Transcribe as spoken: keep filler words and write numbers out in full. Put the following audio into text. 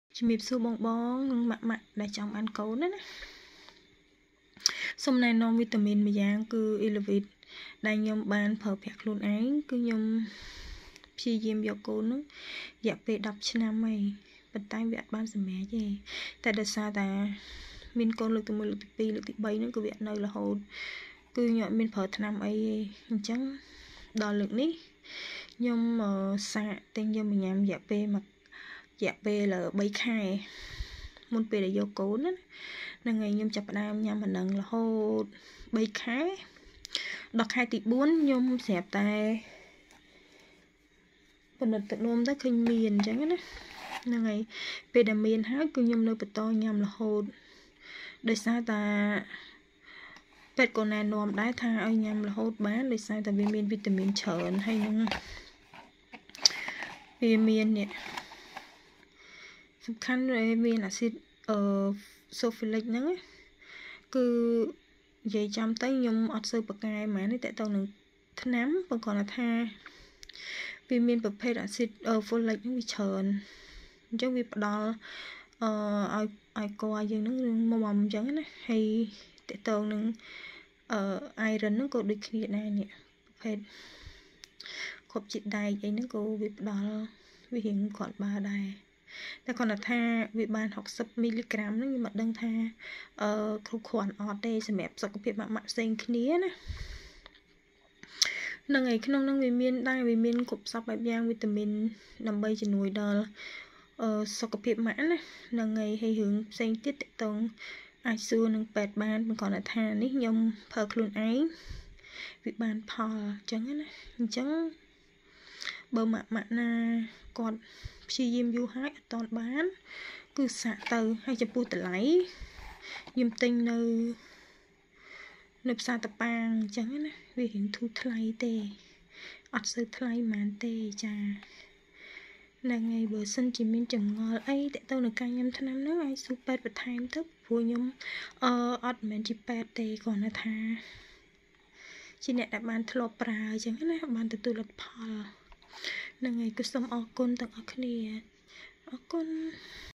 ជំរាបសួរបងបងនិងម៉ាក់ម៉ាក់ដែលចង់បានកូនណាណាសូមណែនាំវីតាមីនមួយយ៉ាងគឺ Elevit ដែលខ្ញុំបានប្រើប្រាស់ខ្លួនឯងគឺខ្ញុំព្យាយាមយកកូននោះរយៈពេលដប់ឆ្នាំហើយប៉ុន្តែវាអត់បានសម្រេចទេតែដោយសារតែមានកូនលើកទីមួយលើកទីពីរលើកទីបីហ្នឹងគឺវានៅរហូតគឺខ្ញុំអត់មានប្រើថ្នាំអីទេអញ្ចឹងដល់លើកនេះខ្ញុំសាកតែខ្ញុំញ៉ាំរយៈពេលមករយៈពេលបីខែមុនពេលដែលយកកូនណាហ្នឹងហើយខ្ញុំចាប់ផ្ដើមញ៉ាំអាហ្នឹងរហូតបីខែដល់ខែទីបួនខ្ញុំស្រាប់តែពិនិត្យទឹកនោមទៅឃើញមានអញ្ចឹងណាហ្នឹងហើយពេលដែលមានហើយគឺខ្ញុំនៅបន្តញ៉ាំរហូតដោយសារតែពេទ្យក៏ណែនាំដែរថាឲ្យញ៉ាំរហូតបានដោយសារតែវាមានវីតាមីនច្រើនហើយនឹងវាមាននេះសំខាន់វាមានអាស៊ីតអឺសូហ្វីលិកហ្នឹងគឺនិយាយចាំទៅខ្ញុំអត់សូវប្រកែហ្មងនេះតើតើនឹងថ្នាំបើគាត់ថាវាមានប្រភេទអាស៊ីតហ្វូលិកហ្នឹងវាច្រើនអញ្ចឹងវាផ្ដល់អឺឲ្យឲ្យកយើងហ្នឹងរឿងមុំអញ្ចឹងណាហើយតើតើនឹងអឺ iron ហ្នឹងក៏ដូចគ្នាដែរនេះប្រភេទគ្រប់ជាតិដែកអីហ្នឹងក៏វាផ្ដល់វារៀងគាត់បើដែរតែគាត់ថាវាបានហុកសិបមីលីក្រាមហ្នឹងខ្ញុំមិនដឹងថាអឺគ្រប់គ្រាន់អត់ទេសម្រាប់សុខភាពម៉ាក់ម៉ាក់ផ្សេងគ្នាណានឹងឯក្នុងហ្នឹងវាមានដែរវាមានគ្រប់សពបែបយ៉ាងវីតាមីនដើម្បីជំនួយដល់អឺសុខភាពម៉ាក់ណានឹងឯហើយរឿងផ្សេងទៀតតកតងអាចសួរនឹងពេទ្យបានមិនគាត់ថានេះខ្ញុំប្រើខ្លួនឯងវាបានផលអញ្ចឹងណាអញ្ចឹងបើម៉ាក់ម៉ាក់ណាគាត់ព្យាយាមយូរហើយអត់តាន់បានគឺសាកទៅហើយចំពោះតម្លៃខ្ញុំទិញនៅនៅផ្សារតប៉ាងអញ្ចឹងណាវារៀងធូរថ្លៃទេអត់សូវថ្លៃហ្មងទេចាហ្នឹងហើយបើសិនជាមានចង្អល់អីតើទៅនឹងការញ៉ាំថ្នាំហ្នឹងអាចសួរពេទ្យបន្ថែមទៅព្រោះខ្ញុំអឺអត់មែនជាពេទ្យទេគ្រាន់តែថាជាអ្នកដែលបានធ្លាប់ប្រើអញ្ចឹងណាបានទទួលលទ្ធផលហ្នឹងហើយគឺសូមអរគុណទាំងអស់គ្នាអរគុណ